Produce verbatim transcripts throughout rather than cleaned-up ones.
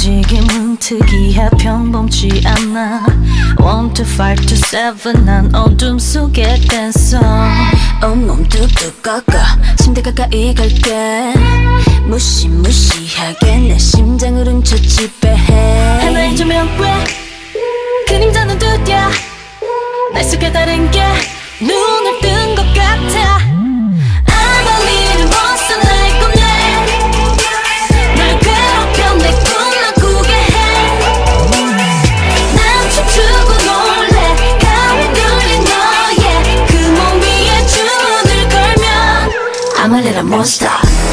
움직임은 특이해 평범치 않아. One to five to seven 난 어둠 속의 댄서. 온몸 뚝뚝 꺾어 침대 가까이 갈게. 무시무시하게 내 심장을 훔쳐 지배해. 하나의 조명 왜 그림자는 두드려. 날 속에 다른 게 눈을 뜬 것 같아. I'm a little monster like 꿈내. 날 괴롭혀 내 꿈만 꾸게 해. 난 춤추고 놀래. 가위 눌린 너의 그 몸 위에 주문을 걸면 I'm a little monster.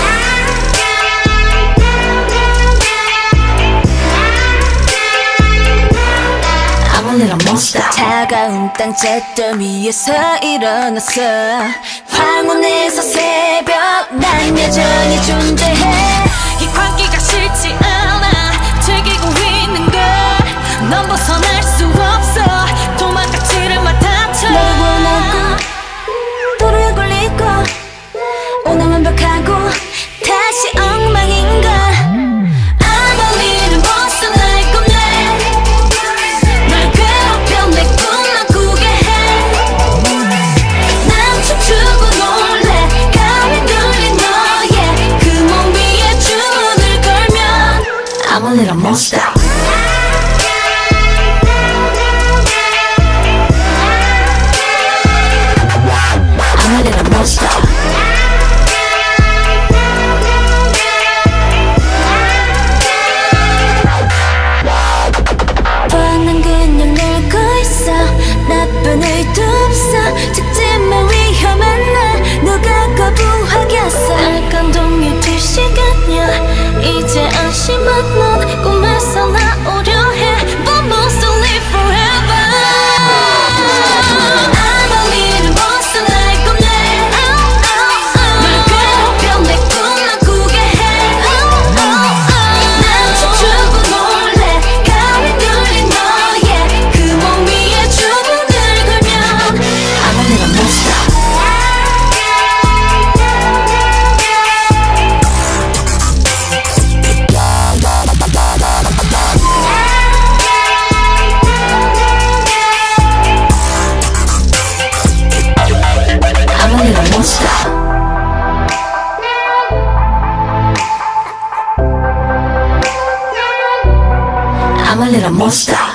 차가운 땅platform 위에서 일어났어. 황혼에서 새벽 난 여전히 존재해. 이 광기가 싫지 않아. 즐기고 있는 걸 넌 벗어날 수 없어. 도망가지를 마 다쳐. 널 원하고 도로에 걸리고 오늘 완벽하고 다시 엉망인걸. I'm a little monster like 꿈내. 날 괴롭혀 내 꿈만 꾸게 해. 난 춤추고 놀래. 가위 눌린 너의 그 몸 위에 주문을 걸면 I'm a little monster. I'm a little monster. 뻔한 그냥 놀고 있어. 나쁜 의도 없어. 직진만 위험한 날 누가 거부하겠어. 날 감동이 두 시간이야. 이제 안심한 넌 꿈에서 나오려 해. But most to live forever. I'm a little monster like 꿈내. 날 괴롭혀 내 꿈만 꾸게 해. 난 춤추고 놀래. 가위 눌린 너의 그 몸 위에 주문을 걸면 I'm a little monster. I'm a little monster. I'm a little monster.